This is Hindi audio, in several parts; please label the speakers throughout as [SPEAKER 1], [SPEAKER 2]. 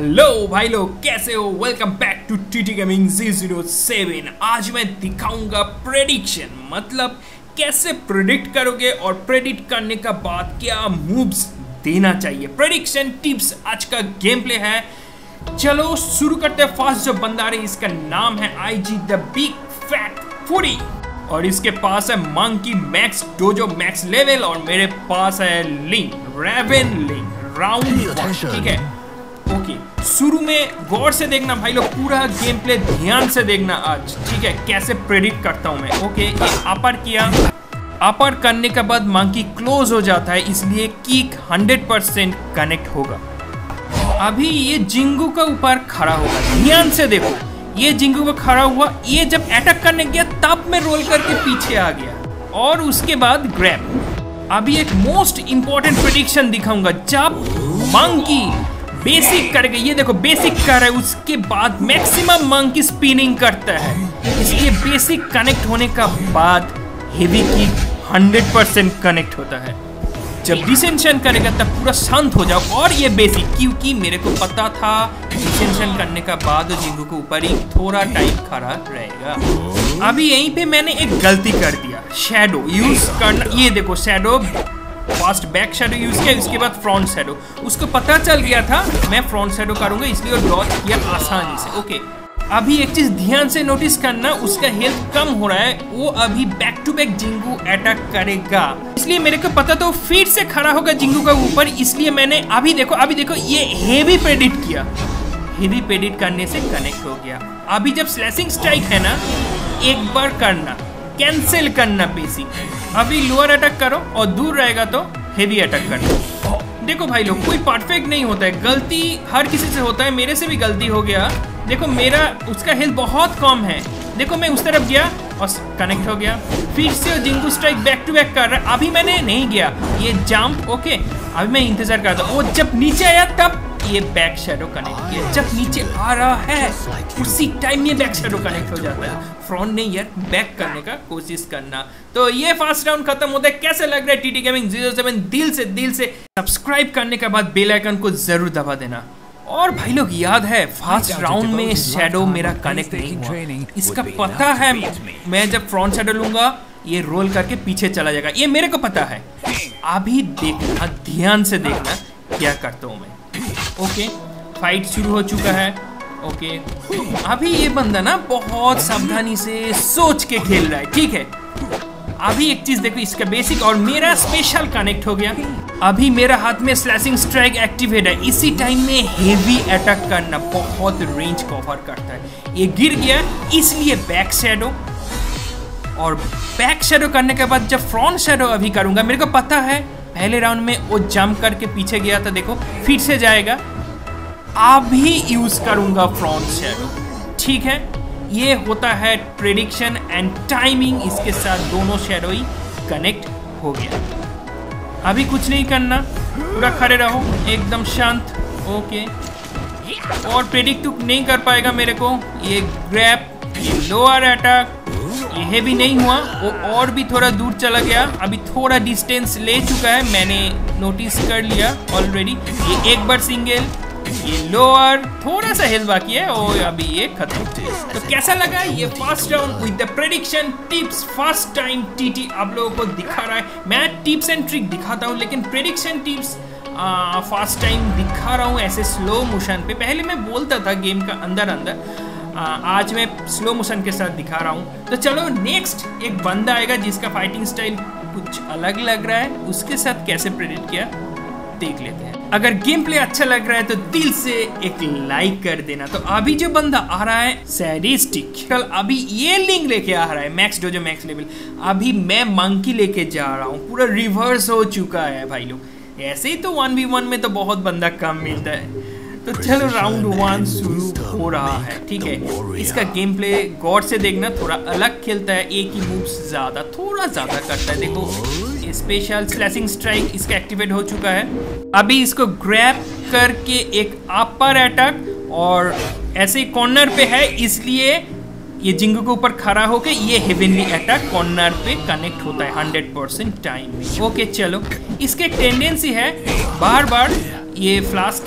[SPEAKER 1] हेलो भाई लोग, कैसे हो? Welcome back to TT gaming 007। आज मैं दिखाऊंगा प्रेडिक्शन, मतलब कैसे प्रेडिक्ट करोगे और प्रेडिक्ट करने का बाद क्या मूव्स देना चाहिए। प्रेडिक्शन टिप्स आज का गेम प्ले है। चलो शुरू करते हैं। फर्स्ट जो बंदा है इसका नाम है IG the big fat foodie और इसके पास है monkey max dojo max level और मेरे पास है लिंक रेवन लिंक राउंड। ठीक है, ओके। शुरू में गौर से देखना भाई लोग, पूरा गेम प्ले ध्यान से देखना आज। ठीक है, कैसे प्रेडिक्ट करता हूं मैं। ओके, ये अपर किया, अपर करने के बाद मंकी क्लोज हो जाता है, इसलिए किक 100% कनेक्ट होगा। अभी ये जिंगू का ऊपर खड़ा होगा, ध्यान से देखो। ये जिंगू का खड़ा हुआ, ये जब अटैक करने गया तब मैं रोल करके पीछे आ गया और उसके बाद ग्रैब। अभी एक मोस्ट इंपॉर्टेंट प्रेडिक्शन दिखाऊंगा। जब मंकी बेसिक करेगा, ये देखो बेसिक कर रहा है, उसके बाद मैक्सिमम मंकी स्पिनिंग करता है, इसलिए बेसिक कनेक्ट होने का बाद हेवी किक 100% कनेक्ट होता है। जब डिसेंशन करेगा तब पूरा शांत हो जाओ। और ये बेसिक, क्योंकि मेरे को पता था डिसेंशन करने का बाद जिंगू के ऊपर ही थोड़ा टाइम खड़ा रहेगा। अभी यहीं पे मैंने एक गलती कर दिया, शैडो यूज करना। ये देखो shadow, first back shadow use किया, उसके बाद फ्रंट शैडो। उसको पता चल गया था मैं फ्रंट शैडो करूंगा, इसलिए डॉज किया आसानी से। ओके, अभी एक चीज ध्यान से नोटिस करना, उसका हेल्थ कम हो रहा है, वो अभी back to back Jingu attack करेगा, इसलिए मेरे को पता तो फिर से खड़ा होगा जिंगू का ऊपर, इसलिए मैंने अभी देखो ये हेवी प्रेडिक्ट किया। हेवी प्रेडिक्ट करने से कनेक्ट हो गया। अभी जब स्लैशिंग स्ट्राइक है ना, एक बार करना, कैंसिल करना बेसिक। अभी लोअर अटैक करो और दूर रहेगा तो हेवी अटैक करना। देखो भाई लोग, कोई परफेक्ट नहीं होता है, गलती हर किसी से होता है, मेरे से भी गलती हो गया। देखो मेरा उसका हेल्थ बहुत कम है, देखो मैं उस तरफ गया और कनेक्ट हो गया, फिर से Jingu strike back to back कर रहा है। अभी मैंने नहीं गया, ये जंप। ओके, अभी मैं इंतजार करता हूँ, वो जब नीचे आया तब ये बैक शैडो कनेक्ट किया। जब नीचे आ रहा है उसी टाइम ये बैक शैडो कनेक्ट हो जाता है। फ्रंट नहीं यार, बैक करने का कोशिश करना। तो ये फर्स्ट राउंड खत्म होता है। कैसे लग रहा है टीटी गेमिंग 007? दिल से सब्सक्राइब करने के बाद बेल आइकन को जरूर दबा देना। और भाई लोग याद है फर्स्ट राउंड में शैडो मेरा कनेक्ट नहीं हुआ, इसका पता है। मैं जब फ्रंट शैडो लूंगा ये रोल करके पीछे चला जाएगा, ये मेरे को पता है। अभी देखना, ध्यान से देखना क्या करता हूँ मैं। ओके, फाइट शुरू हो चुका है। ओके, अभी ये बंदा ना बहुत सावधानी से सोच के खेल रहा है। ठीक है, अभी एक चीज देखो, इसका बेसिक और मेरा स्पेशल कनेक्ट हो गया। अभी मेरा हाथ में स्लैशिंग स्ट्राइक एक्टिवेट है, इसी टाइम में हेवी अटैक करना बहुत रेंज कवर करता है। ये गिर गया, इसलिए बैक शैडो, और बैक शैडो करने के बाद जब फ्रंट शैडो अभी करूंगा, मेरे को पता है पहले राउंड में वो जंप करके पीछे गया था, देखो फिर से जाएगा। अभी यूज करूंगा फ्रंट शैडो। ठीक है, ये होता है प्रेडिक्शन एंड टाइमिंग, इसके साथ दोनों शैडो ही कनेक्ट हो गया। अभी कुछ नहीं करना, पूरा खड़े रहो एकदम शांत। ओके, और प्रेडिक्ट नहीं कर पाएगा मेरे को। ये ग्रैब, ये लोअर अटैक, ये हेवी नहीं हुआ, वो और भी थोड़ा दूर चला गया। अभी थोड़ा डिस्टेंस ले चुका है, मैंने नोटिस कर लिया ऑलरेडी। ये एक बार सिंगल, ये लोअर, थोड़ा सा हेल्थ बाकी है और अभी ये खत्म। तो कैसा लगा ये first round with the prediction tips? First time TT आप लोगों को दिखा रहा है। मैं टिप्स एंड ट्रिक दिखाता हूँ, लेकिन प्रेडिक्शन टिप्स फर्स्ट टाइम दिखा रहा हूँ ऐसे स्लो मोशन पे। पहले मैं बोलता था गेम का अंदर, आज मैं स्लो मोशन के साथ दिखा रहा हूँ। तो चलो नेक्स्ट एक बंदा आएगा जिसका फाइटिंग स्टाइल कुछ अलग लग रहा है, उसके साथ कैसे प्रेडिक्ट किया देख लेते हैं। अगर गेम प्ले अच्छा लग रहा है तो दिल से एक लाइक कर देना। तो अभी जो बंदा आ रहा है सैडिस्टिक, कल अभी ये लिंक लेके आ रहा है मैक्स डोजो मैक्स लेवल। अभी मैं मंकी लेके जा रहा हूँ, पूरा रिवर्स हो चुका है भाई लोग। ऐसे ही तो 1v1 में तो बहुत बंदा कम मिलता है। तो चलो राउंड 1 शुरू हो रहा है। ठीक है, इसका गेम प्ले गौर से देखना, थोड़ा अलग खेलता है, एक ही मूव्स थोड़ा ज्यादा करता है। देखो स्पेशल स्लैशिंग स्ट्राइक इसका एक्टिवेट हो चुका है। अभी इसको ग्रैब करके एक अपर अटैक, और ऐसे ही कॉर्नर पे है, इसलिए ये जिंगू के ऊपर खड़ा होके ये हेवनली अटैक कॉर्नर पे कनेक्ट होता है 100% टाइम में। ओके चलो, इसके टेंडेंसी है बार बार ये फ्लास्क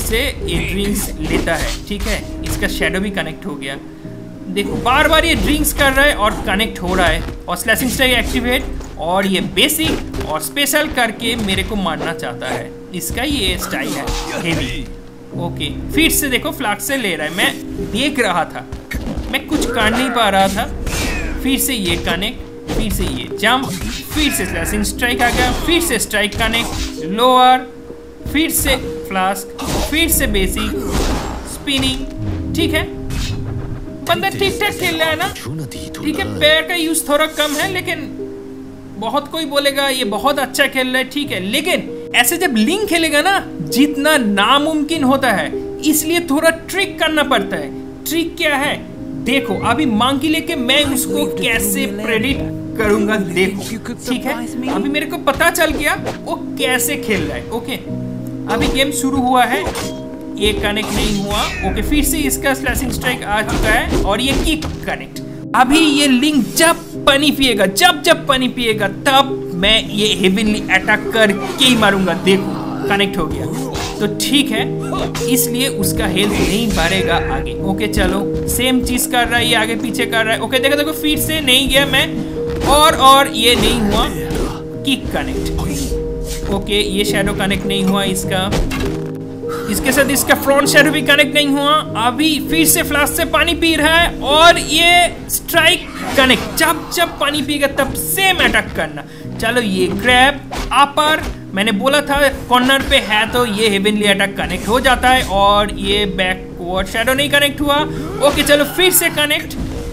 [SPEAKER 1] से ये ड्रिंक्स लेता है। ठीक है, इसका शैडो भी कनेक्ट हो गया। देखो बार बार ये ड्रिंक्स कर रहा है और कनेक्ट हो रहा है। और स्लैशिंग स्ट्राइक एक्टिवेट, और ये बेसिक और स्पेशल करके मेरे को मारना चाहता है। इसका ये स्टाइल है हेवी। ओके, फिर से देखो फ्लास्क से ले रहा है। मैं देख रहा था, मैं कुछ कर नहीं पा रहा था। फिर से ये कनेक्ट, फिर से ये जंप, फिर से स्लैशिंग स्ट्राइक आ गया, फिर से स्ट्राइक कनेक्ट, लोअर, फिर से फ्लास्क, फिर से बेसिक, स्पिनिंग। ठीक है, बंदा ठीक ठाक खेल रहा है ना। ठीक है, पैर का यूज थोड़ा कम है, लेकिन बहुत कोई बोलेगा ये बहुत अच्छा खेल रहा है। ठीक है, लेकिन ऐसे जब लिंक खेलेगा ना, जीतना नामुमकिन होता है, इसलिए थोड़ा ट्रिक करना पड़ता है। ट्रिक क्या है? देखो अभी मंकी लेके मैं उसको कैसे प्रेडिक्ट करूंगा, देखो। ठीक है, अभी मेरे को पता चल गया वो कैसे खेल रहा है। ओके, अभी गेम शुरू हुआ है, ये कनेक्ट नहीं हुआ। ओके, फिर से इसका स्लैशिंग स्ट्राइक आ चुका है और ये किक कनेक्ट। अभी ये लिंक जब पानी पिएगा, जब पानी पिएगा, तब मैं ये हेवनली अटैक करके ही मारूंगा। देखो कनेक्ट हो गया, तो ठीक है, इसलिए उसका हेल्थ नहीं बढ़ेगा आगे। ओके चलो, सेम चीज कर रहा है, ये आगे पीछे कर रहा है। ओके देखो देखो, फिर से नहीं गया मैं, और ये नहीं हुआ, किक कनेक्ट। ओके, ये शैडो कनेक्ट नहीं हुआ इसका, इसके साथ इसका फ्रंट शैडो भी कनेक्ट नहीं हुआ। अभी फिर से फ्लास्क से पानी पी रहा है और ये स्ट्राइक कनेक्ट। जब पानी पिएगा तब सेम अटैक करना। चलो, ये ग्रैब अपर, मैंने बोला था कॉर्नर पे है तो ये हेवनली अटैक कनेक्ट हो जाता है, और ये बैकवर्ड शैडो नहीं कनेक्ट हुआ। ओके चलो, फिर से कनेक्ट,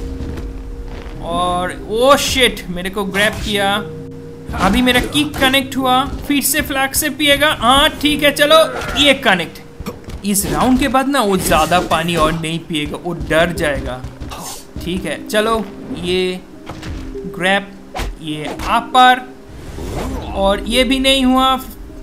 [SPEAKER 1] और ओ शिट, मेरे को ग्रैब किया। अभी मेरा किक कनेक्ट हुआ, फिर से फ्लैग से पिएगा। हाँ ठीक है, चलो ये कनेक्ट। इस राउंड के बाद ना वो ज्यादा पानी और नहीं पिएगा, वो डर जाएगा। ठीक है, चलो ये ग्रैब, ये अपर, और ये भी नहीं हुआ।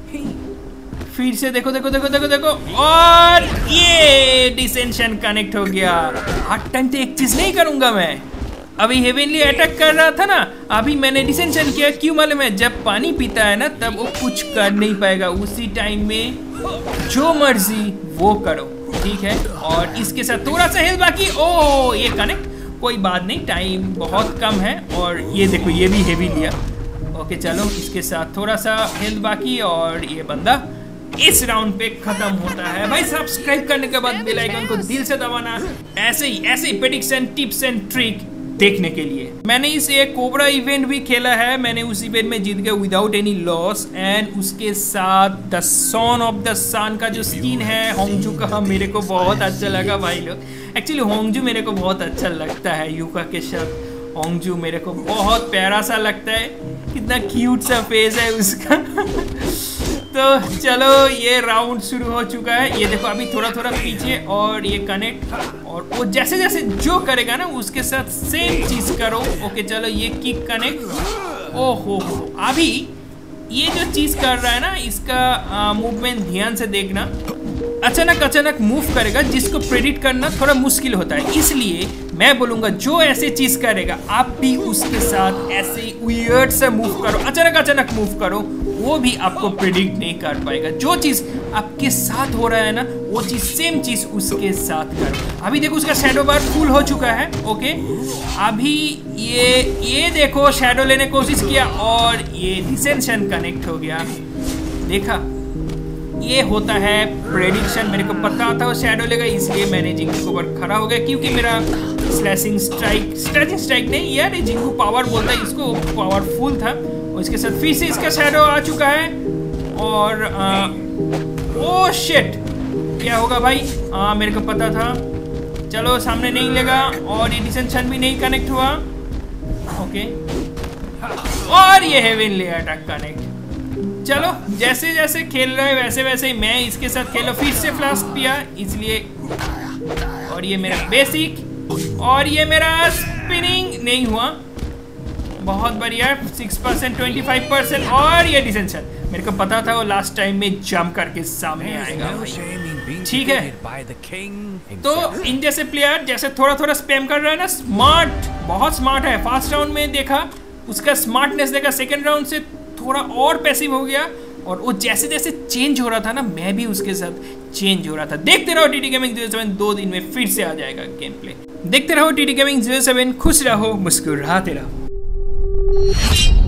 [SPEAKER 1] फिर से देखो देखो देखो देखो देखो, और ये डिसेंशन कनेक्ट हो गया। हर टाइम तो एक चीज नहीं करूंगा मैं। अभी हेवनली अटैक कर रहा था ना, अभी मैंने डिसेंशन किया। क्यों मालूम है? जब पानी पीता है ना, तब वो कुछ कर नहीं पाएगा। उसी टाइम में जो मर्जी वो करो। ठीक है, और इसके साथ थोड़ा सा हेल्थ बाकी। ओ ये कनेक्ट, कोई बात नहीं, टाइम बहुत कम है। और ये देखो, ये भी हेवी लिया। ओके चलो, इसके साथ थोड़ा सा हेल्थ बाकी, और ये बंदा इस राउंड पे खत्म होता है। भाई सब्सक्राइब करने के बाद बेल आइकन को दिल से दबाना, ऐसे ही प्रेडिक्शन टिप्स एंड ट्रिक देखने के लिए। मैंने इस एक कोबरा इवेंट भी खेला है, मैंने उस इवेंट में जीत गया विदाउट एनी लॉस। एंड उसके साथ the son of the son का जो स्किन है होंगजू का, मेरे को बहुत अच्छा लगा भाई लोग। एक्चुअली होंगजू मेरे को बहुत अच्छा लगता है, यूका के साथ होंगजू मेरे को बहुत प्यारा सा लगता है, कितना क्यूट सा फेस है उसका। तो चलो, ये राउंड शुरू हो चुका है। ये देखो अभी थोड़ा थोड़ा पीछे, और ये कनेक्ट, और वो जैसे जैसे जो करेगा ना उसके साथ सेम चीज करो। ओके चलो, ये किक कनेक्ट। ओहो, अभी ये जो चीज कर रहा है ना, इसका मूवमेंट ध्यान से देखना। अचानक मूव करेगा, जिसको प्रेडिक्ट करना थोड़ा मुश्किल होता है। इसलिए मैं बोलूंगा जो ऐसे चीज करेगा, आप भी उसके साथ ऐसे वियर्ड से मूव करो, अचानक मूव करो, वो भी आपको प्रेडिक्ट नहीं कर पाएगा। जो चीज आपके साथ हो रहा है ना, वो चीज सेम चीज उसके साथ करो। अभी देखो उसका शैडो बार फुल हो चुका है। ओके, अभी ये देखो शैडो लेने की कोशिश किया, और ये डिसेंशन कनेक्ट हो गया। देखा, ये होता है प्रेडिक्शन। मेरे को पता था वो शैडो लेगा, इसलिए मैंने जिंगू के ऊपर खड़ा हो गया, क्योंकि मेरा स्लैशिंग स्ट्राइक नहीं यार, जिंगू पावर बोलता है इसको, पावरफुल था। और इसके साथ फिर से इसका शैडो आ चुका है, और ओ शिट, क्या होगा भाई? मेरे को पता था। चलो, सामने नहीं लगा, और ये डिसेंशन भी नहीं कनेक्ट हुआ। ओके, और ये हेवनली अटैक कनेक्ट। चलो, जैसे जैसे खेल रहा है वैसे वैसे ही मैं इसके साथ खेलो। फिर से फ्लास्क पिया, इसलिए, और ये मेरा बेसिक, और ये मेरा स्पिनिंग नहीं हुआ। बहुत बढ़िया, 6%, 25%, और ये डिसेंशन। मेरे को पता था वो लास्ट टाइम में जंप करके सामने आएगा। ठीक है, तो इन जैसे प्लेयर जैसे थोड़ा थोड़ा स्पैम कर रहा है ना, स्मार्ट, बहुत स्मार्ट है। फर्स्ट राउंड में देखा उसका स्मार्टनेस देखा, सेकेंड राउंड से थोड़ा और पैसिव हो गया, और वो जैसे जैसे चेंज हो रहा था ना, मैं भी उसके साथ चेंज हो रहा था। देखते रहो टीटी गेमिंग 07, 2 दिन में फिर से आ जाएगा गेम प्ले। देखते रहो टीटी गेमिंग 07, खुश रहो, मुस्कुराते रहो।